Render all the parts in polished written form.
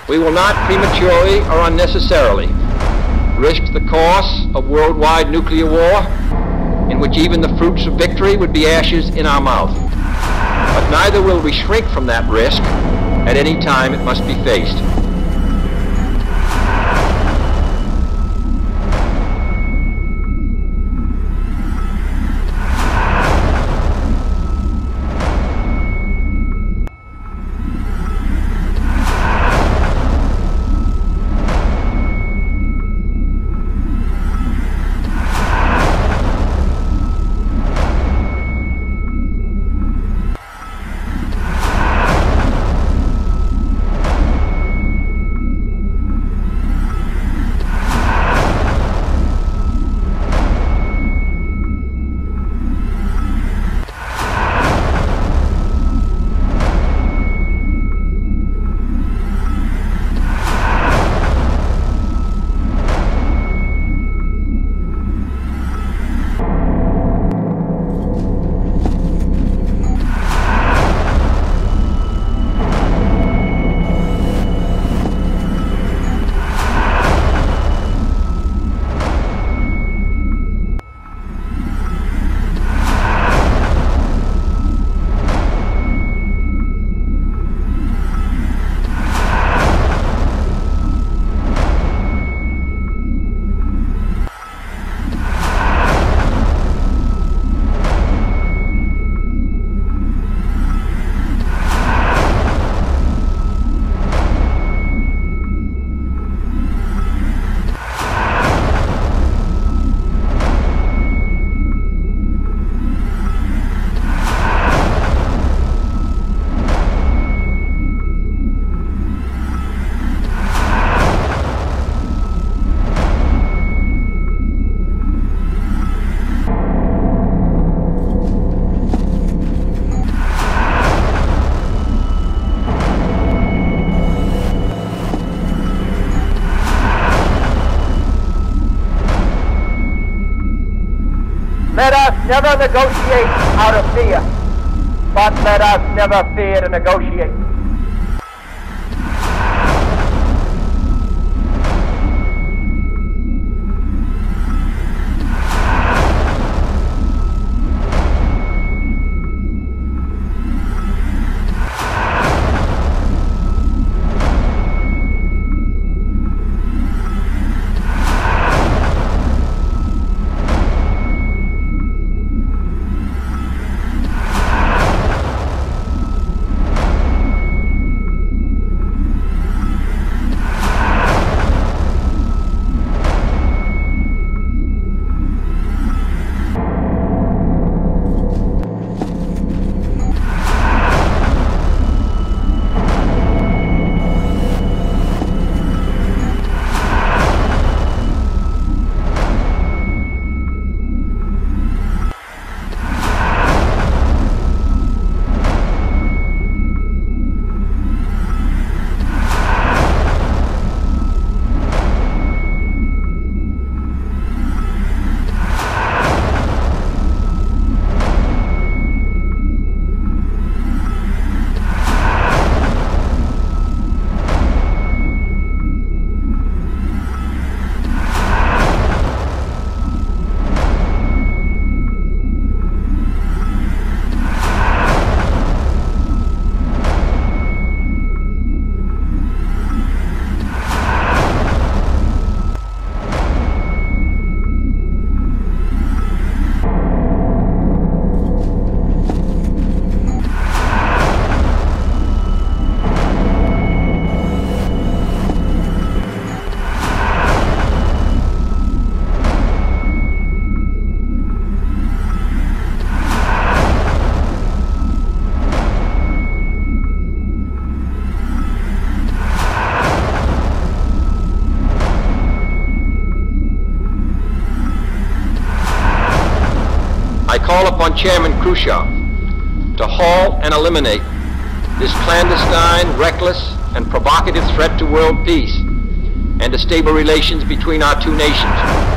We will not prematurely or unnecessarily risk the costs of worldwide nuclear war, in which even the fruits of victory would be ashes in our mouth. But neither will we shrink from that risk at any time it must be faced. Let us never negotiate out of fear, but let us never fear to negotiate. I call upon Chairman Khrushchev to halt and eliminate this clandestine, reckless, and provocative threat to world peace and to stable relations between our two nations.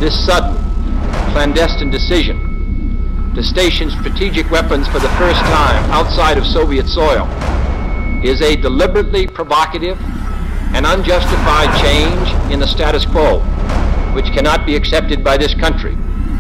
This sudden, clandestine decision to station strategic weapons for the first time outside of Soviet soil is a deliberately provocative and unjustified change in the status quo, which cannot be accepted by this country.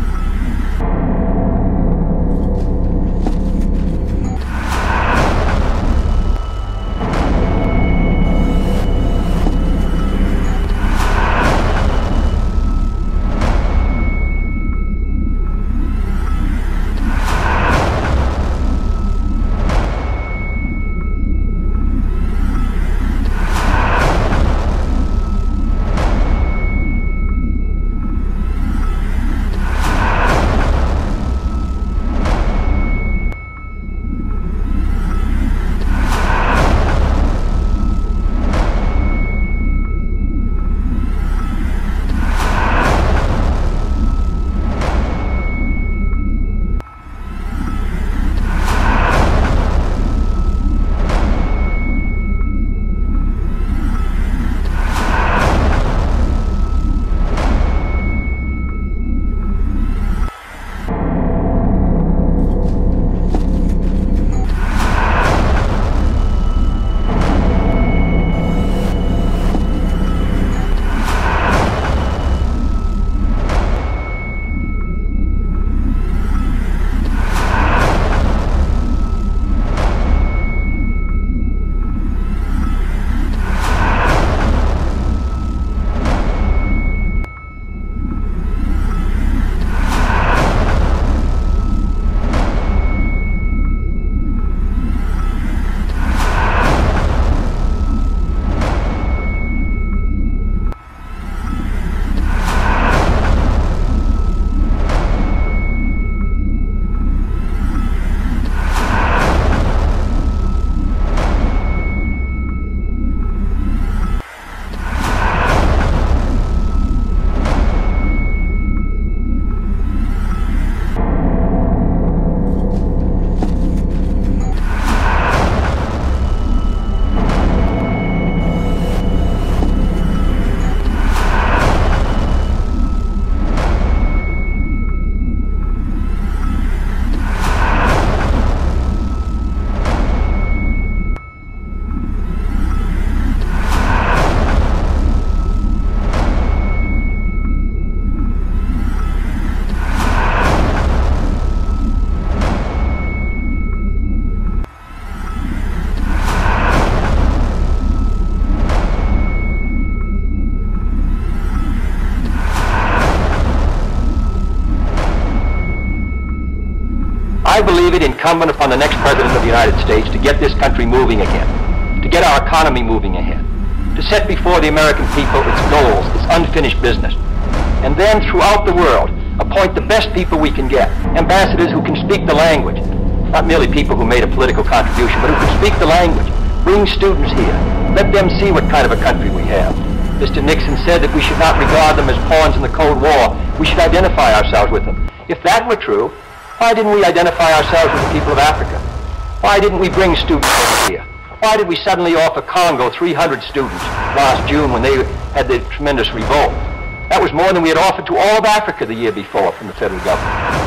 I believe it incumbent upon the next President of the United States to get this country moving again, to get our economy moving ahead, to set before the American people its goals, its unfinished business, and then throughout the world appoint the best people we can get, ambassadors who can speak the language, not merely people who made a political contribution, but who can speak the language, bring students here, let them see what kind of a country we have. Mr. Nixon said that we should not regard them as pawns in the Cold War. We should identify ourselves with them. If that were true, why didn't we identify ourselves with the people of Africa? Why didn't we bring students over here? Why did we suddenly offer Congo 300 students last June when they had the tremendous revolt? That was more than we had offered to all of Africa the year before from the federal government.